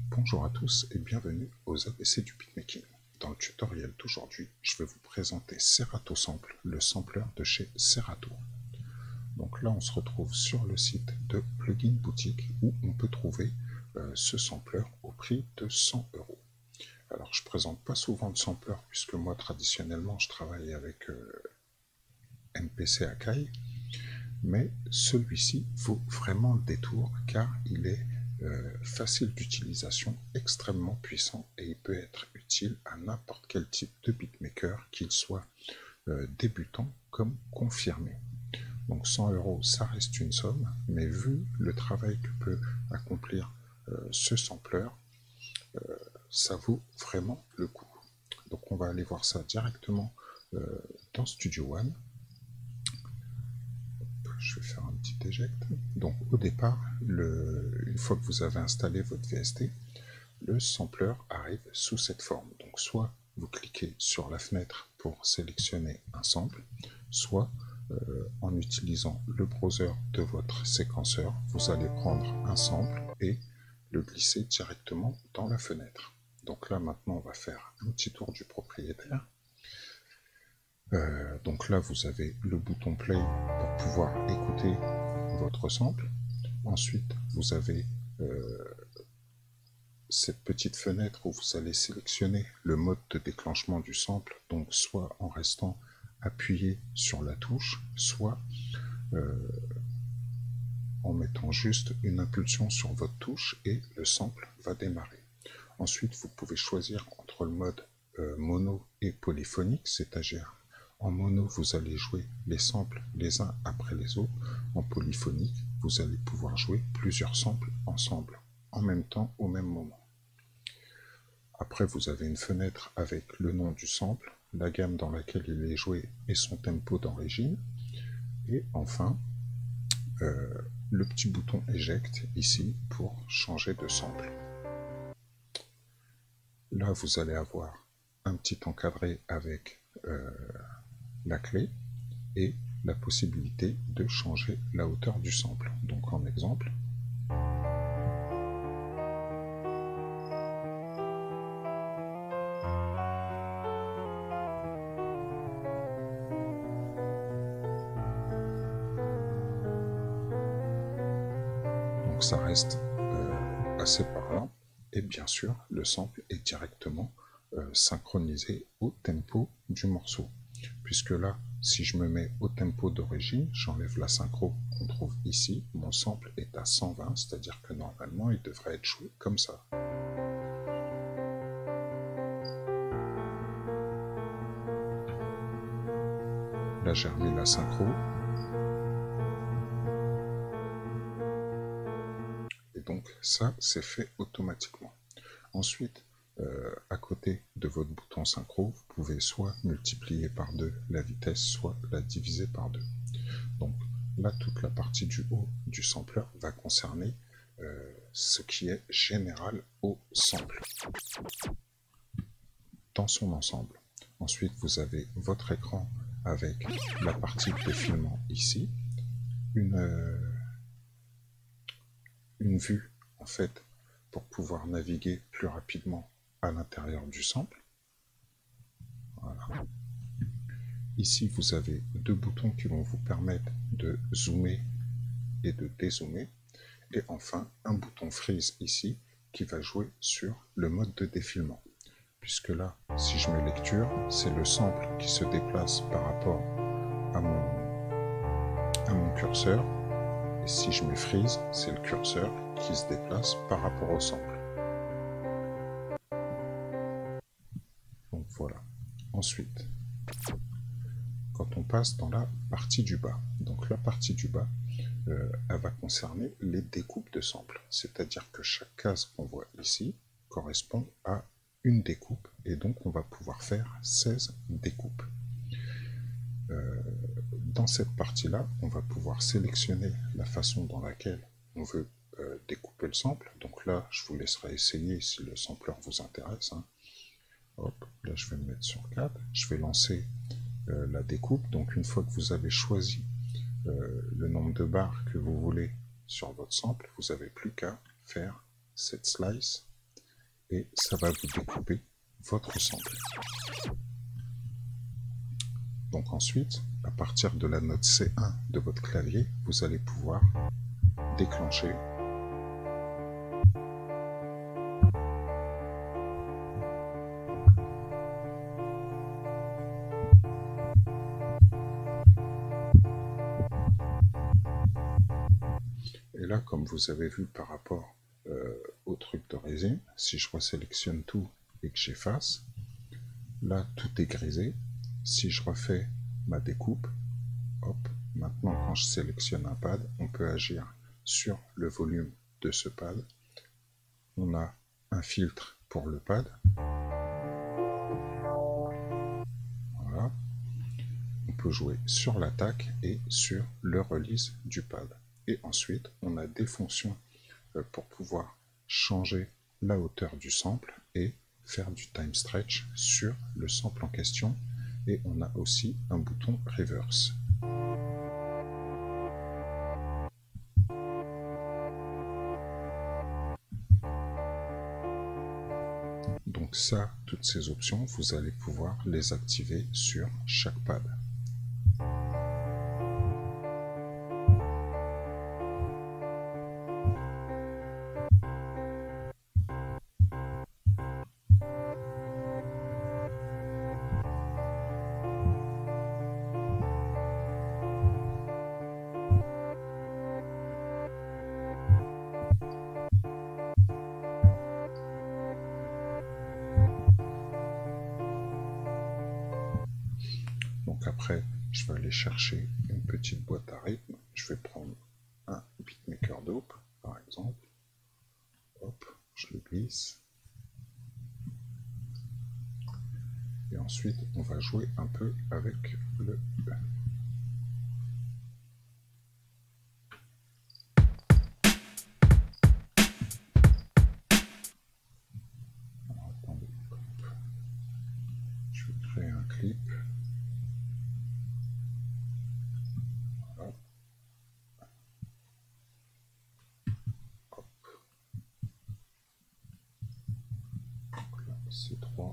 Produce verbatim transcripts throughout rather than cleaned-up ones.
Bonjour à tous et bienvenue aux A B C du beatmaking. Dans le tutoriel d'aujourd'hui, je vais vous présenter Serato Sample, le sampler de chez Serato. Donc là, on se retrouve sur le site de Plugin Boutique où on peut trouver euh, ce sampler au prix de cent euros. Alors, je ne présente pas souvent de sampler puisque moi, traditionnellement, je travaille avec euh, M P C Akai, mais celui-ci vaut vraiment le détour car il est Euh, facile d'utilisation, extrêmement puissant et il peut être utile à n'importe quel type de beatmaker, qu'il soit euh, débutant comme confirmé. Donc cent euros, ça reste une somme, mais vu le travail que peut accomplir euh, ce sampler, euh, ça vaut vraiment le coup. Donc on va aller voir ça directement euh, dans Studio One. Je vais faire un petit éject. Donc au départ, le, une fois que vous avez installé votre V S T, le sampler arrive sous cette forme. Donc soit vous cliquez sur la fenêtre pour sélectionner un sample, soit euh, en utilisant le browser de votre séquenceur, vous allez prendre un sample et le glisser directement dans la fenêtre. Donc là maintenant on va faire un petit tour du propriétaire. Euh, donc là, vous avez le bouton play pour pouvoir écouter votre sample. Ensuite, vous avez euh, cette petite fenêtre où vous allez sélectionner le mode de déclenchement du sample, donc soit en restant appuyé sur la touche, soit euh, en mettant juste une impulsion sur votre touche et le sample va démarrer. Ensuite, vous pouvez choisir entre le mode euh, mono et polyphonique, c'est-à-dire en mono, vous allez jouer les samples les uns après les autres. En polyphonique, vous allez pouvoir jouer plusieurs samples ensemble, en même temps, au même moment. Après, vous avez une fenêtre avec le nom du sample, la gamme dans laquelle il est joué et son tempo d'origine. Et enfin, euh, le petit bouton Eject ici pour changer de sample. Là, vous allez avoir un petit encadré avec euh, la clé et la possibilité de changer la hauteur du sample. Donc en exemple, donc ça reste euh, assez parlant et bien sûr le sample est directement euh, synchronisé au tempo du morceau. Puisque là, si je me mets au tempo d'origine, j'enlève la synchro qu'on trouve ici, mon sample est à cent vingt, c'est-à-dire que normalement il devrait être joué comme ça. Là j'ai remis la synchro. Et donc ça, c'est fait automatiquement. Ensuite, euh, à côté de votre bouton synchro, vous pouvez soit multiplier par deux la vitesse, soit la diviser par deux. Donc là, toute la partie du haut du sampler va concerner euh, ce qui est général au sample dans son ensemble. Ensuite, vous avez votre écran avec la partie défilement ici, une, euh, une vue en fait pour pouvoir naviguer plus rapidement à l'intérieur du sample. Voilà. Ici, vous avez deux boutons qui vont vous permettre de zoomer et de dézoomer. Et enfin, un bouton freeze ici qui va jouer sur le mode de défilement. Puisque là, si je mets lecture, c'est le sample qui se déplace par rapport à mon, à mon curseur. Et si je mets freeze, c'est le curseur qui se déplace par rapport au sample. Donc voilà. Ensuite, quand on passe dans la partie du bas, donc la partie du bas, euh, elle va concerner les découpes de samples. C'est-à-dire que chaque case qu'on voit ici correspond à une découpe et donc on va pouvoir faire seize découpes. Euh, dans cette partie-là, on va pouvoir sélectionner la façon dans laquelle on veut euh, découper le sample. Donc là, je vous laisserai essayer si le sampler vous intéresse. Hein. Hop, là je vais me mettre sur quatre. Je vais lancer euh, la découpe. Donc une fois que vous avez choisi euh, le nombre de barres que vous voulez sur votre sample, vous n'avez plus qu'à faire cette slice et ça va vous découper votre sample. Donc ensuite, à partir de la note C un de votre clavier, vous allez pouvoir déclencher et là, comme vous avez vu par rapport euh, au truc de résine, si je resélectionne tout et que j'efface, là tout est grisé. Si je refais ma découpe, hop, maintenant quand je sélectionne un pad, on peut agir sur le volume de ce pad. On a un filtre pour le pad. Voilà. On peut jouer sur l'attaque et sur le release du pad. Et ensuite, on a des fonctions pour pouvoir changer la hauteur du sample et faire du time stretch sur le sample en question. Et on a aussi un bouton reverse. Donc ça, toutes ces options, vous allez pouvoir les activer sur chaque pad. Donc après, je vais aller chercher une petite boîte à rythme. Je vais prendre un beatmaker dope, par exemple. Hop, je le glisse. Et ensuite, on va jouer un peu avec le... Alors, attendez, hop. Je vais créer un clip. Voilà. Hop. Donc là, c'est trois.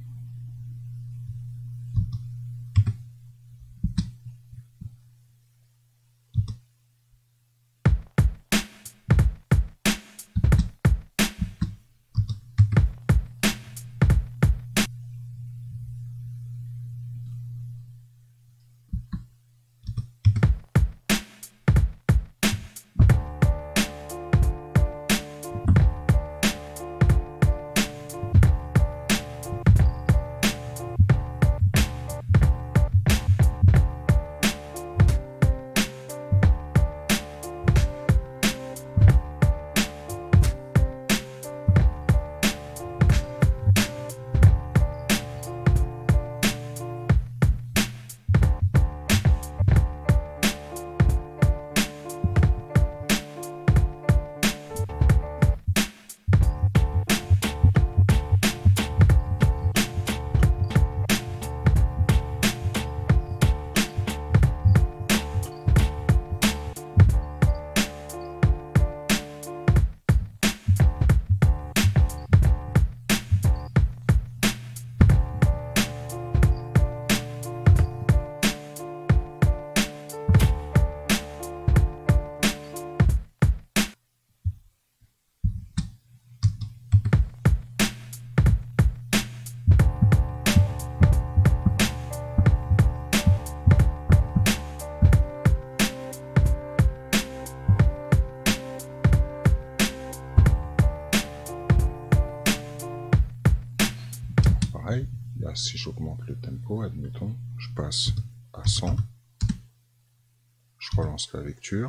Là, si j'augmente le tempo, admettons, je passe à cent, je relance la lecture.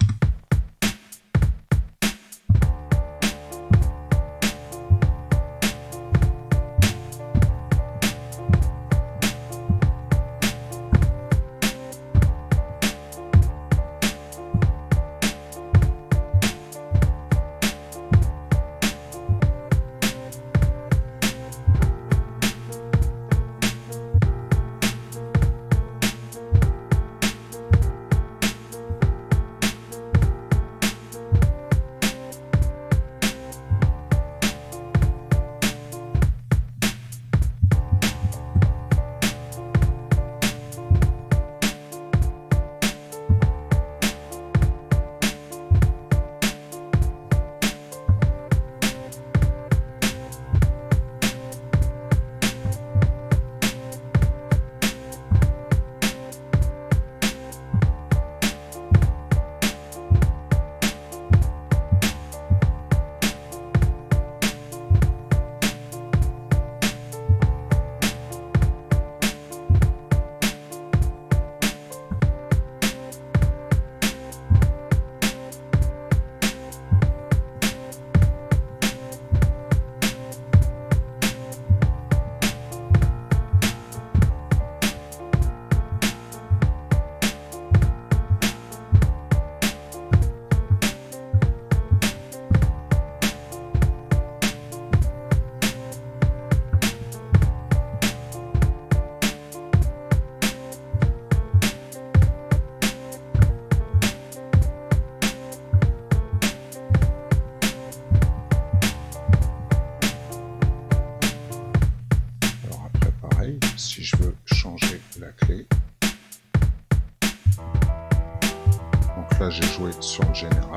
sur le général.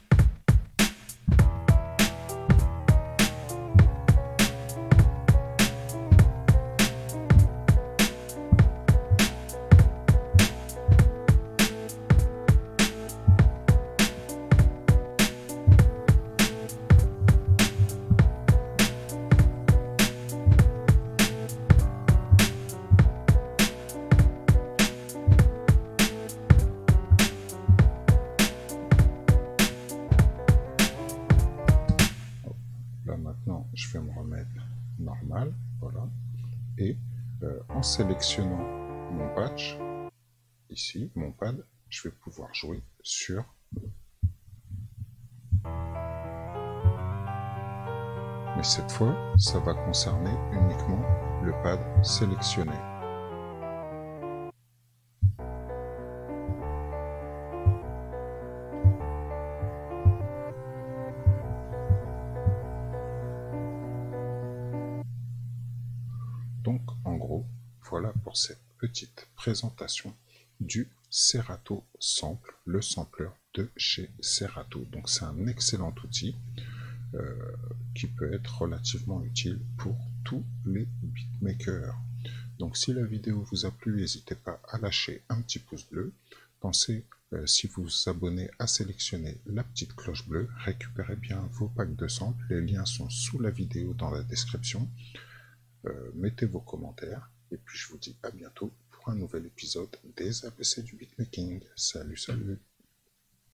Là maintenant, je vais me remettre normal, voilà, et euh, en sélectionnant mon patch, ici, mon pad, je vais pouvoir jouer sur mais cette fois, ça va concerner uniquement le pad sélectionné. Donc, en gros, voilà pour cette petite présentation du Serato Sample, le sampler de chez Serato. Donc, c'est un excellent outil euh, qui peut être relativement utile pour tous les beatmakers. Donc, si la vidéo vous a plu, n'hésitez pas à lâcher un petit pouce bleu. Pensez, euh, si vous vous abonnez, à sélectionner la petite cloche bleue. Récupérez bien vos packs de samples. Les liens sont sous la vidéo dans la description. Euh, mettez vos commentaires et puis je vous dis à bientôt pour un nouvel épisode des A B C du beatmaking. Salut, salut!